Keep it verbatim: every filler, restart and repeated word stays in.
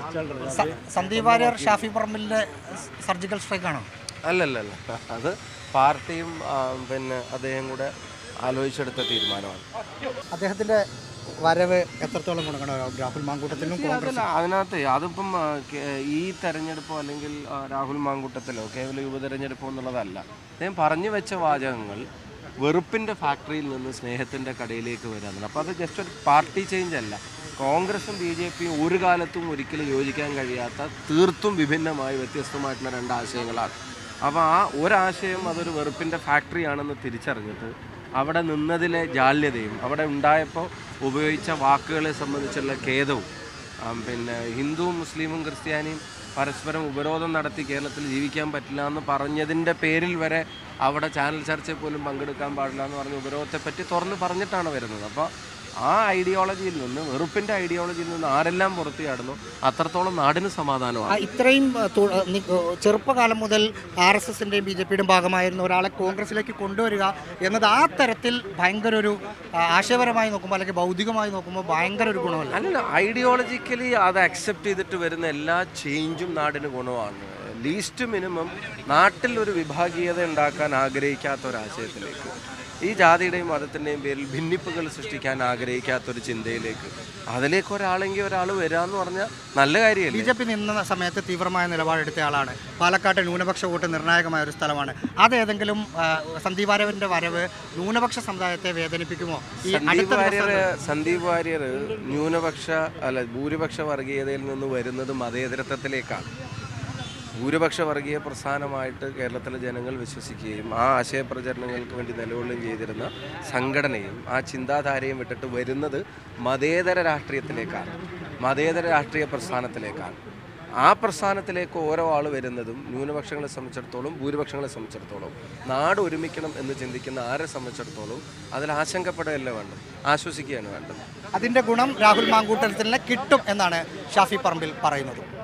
സന്ദീപ് വാര്യർ ഷാഫി പറമ്പിലിന്റെ surgical strike ആണോ? അല്ലല്ല, അത് പാർട്ടിയും പിന്നെ അദ്ദേഹം കൂടെ ആലോചിച്ചെടുത്ത തീരുമാനമാണ്. അദ്ദേഹത്തിന്റെ വരവ് എത്രത്തോളം ഗുണകരമാകും രാഹുൽ മാങ്കൂട്ടത്തിനും? അതിനകത്ത് അതിപ്പം ഈ തെരഞ്ഞെടുപ്പോ അല്ലെങ്കിൽ രാഹുൽ മാങ്കൂട്ടത്തിലോ കേവലം യുവതെരഞ്ഞെടുപ്പോ എന്നുള്ളതല്ല. അദ്ദേഹം പറഞ്ഞു വെച്ച വാചകങ്ങൾ വെറുപ്പിൻ്റെ ഫാക്ടറിയിൽ നിന്ന് സ്നേഹത്തിൻ്റെ കടയിലേക്ക് വരാമെന്നാണ്. അപ്പോൾ അത് ജസ്റ്റ് ഒരു പാർട്ടി ചേഞ്ച് അല്ല. കോൺഗ്രസും ബി ജെ പിയും ഒരു കാലത്തും ഒരിക്കലും യോജിക്കാൻ കഴിയാത്ത തീർത്തും വിഭിന്നമായി വ്യത്യസ്തമായിട്ടുള്ള രണ്ട് ആശയങ്ങളാണ്. അപ്പോൾ ആ ഒരാശയം അതൊരു വെറുപ്പിൻ്റെ ഫാക്ടറിയാണെന്ന് തിരിച്ചറിഞ്ഞിട്ട് അവിടെ നിന്നതിലെ ജാള്യതയും അവിടെ ഉണ്ടായപ്പോൾ ഉപയോഗിച്ച വാക്കുകളെ സംബന്ധിച്ചുള്ള ഖേദവും പിന്നെ ഹിന്ദുവും മുസ്ലിമും ക്രിസ്ത്യാനിയും പരസ്പരം ഉപരോധം നടത്തി കേരളത്തിൽ ജീവിക്കാൻ പറ്റില്ല എന്ന് പറഞ്ഞതിൻ്റെ പേരിൽ വരെ അവിടെ ചാനൽ ചർച്ചയിൽ പോലും പങ്കെടുക്കാൻ പാടില്ല എന്ന് പറഞ്ഞ് ഉപരോധത്തെപ്പറ്റി തുറന്ന് പറഞ്ഞിട്ടാണ് വരുന്നത്. അപ്പോൾ ആ ഐഡിയോളജിയിൽ നിന്ന് വെറുപ്പിൻ്റെ ഐഡിയോളജിയിൽ നിന്ന് ആരെല്ലാം പുറത്തു ചാടുന്നു അത്രത്തോളം നാടിന് സമാധാനമാണ്. ഇത്രയും ചെറുപ്പകാലം മുതൽ ആർ എസ് എസിൻ്റെയും ബി ജെ പിയുടെയും ഭാഗമായിരുന്ന ഒരാളെ കോൺഗ്രസിലേക്ക് കൊണ്ടുവരിക എന്നത് ആ തരത്തിൽ ഭയങ്കര ഒരു ആശയപരമായി നോക്കുമ്പോൾ അല്ലെങ്കിൽ ഭൗതികമായി നോക്കുമ്പോൾ ഭയങ്കര ഒരു ഗുണമല്ല. അല്ലല്ല, ഐഡിയോളജിക്കലി അത് അക്സെപ്റ്റ് ചെയ്തിട്ട് വരുന്ന എല്ലാ ചേഞ്ചും നാടിന് ഗുണമാണ്. ലീസ്റ്റ് മിനിമം നാട്ടിൽ ഒരു വിഭാഗീയത ഉണ്ടാക്കാൻ ആഗ്രഹിക്കാത്ത ഒരാശയത്തിലേക്ക്, ഈ ജാതിയുടെയും മതത്തിൻ്റെയും പേരിൽ ഭിന്നിപ്പുകൾ സൃഷ്ടിക്കാൻ ആഗ്രഹിക്കാത്തൊരു ചിന്തയിലേക്ക് അതിലേക്ക് ഒരാളെങ്കിൽ ഒരാൾ വരാമെന്ന് പറഞ്ഞാൽ നല്ല കാര്യമല്ല. ബി ജെ പി നിന്ന സമയത്ത് തീവ്രമായ നിലപാടെടുത്ത ആളാണ്. പാലക്കാട്ടെ ന്യൂനപക്ഷ വോട്ട് നിർണായകമായ ഒരു സ്ഥലമാണ്. അതേതെങ്കിലും സന്ദീപ് വാര്യറിൻ്റെ വരവ് ന്യൂനപക്ഷ സമുദായത്തെ വേദനിപ്പിക്കുമോ? സന്ദീപ് വാര്യർ സന്ദീപ് വാര്യർ ന്യൂനപക്ഷ അല്ല ഭൂരിപക്ഷ വർഗീയതയിൽ നിന്ന് വരുന്നത് മതേതരത്വത്തിലേക്കാണ്. ഭൂരിപക്ഷ വർഗീയ പ്രസ്ഥാനമായിട്ട് കേരളത്തിലെ ജനങ്ങൾ വിശ്വസിക്കുകയും ആ ആശയപ്രചരണങ്ങൾക്ക് വേണ്ടി നിലകൊള്ളുകയും ചെയ്തിരുന്ന സംഘടനയും ആ ചിന്താധാരയും വിട്ടിട്ട് വരുന്നത് മതേതര രാഷ്ട്രീയത്തിലേക്കാണ്, മതേതര രാഷ്ട്രീയ പ്രസ്ഥാനത്തിലേക്കാണ്. ആ പ്രസ്ഥാനത്തിലേക്ക് ഓരോ ആൾ വരുന്നതും ന്യൂനപക്ഷങ്ങളെ സംബന്ധിച്ചിടത്തോളം ഭൂരിപക്ഷങ്ങളെ സംബന്ധിച്ചിടത്തോളം നാട് ഒരുമിക്കണം എന്ന് ചിന്തിക്കുന്ന ആരെ സംബന്ധിച്ചിടത്തോളം അതിൽ ആശങ്കപ്പെടുകയല്ല വേണ്ടത്, ആശ്വസിക്കുകയാണ് വേണ്ടത്. അതിൻ്റെ ഗുണം രാഹുൽ മാങ്കൂട്ടത്തിന് കിട്ടും എന്നാണ് ഷാഫി പറമ്പിൽ പറയുന്നത്.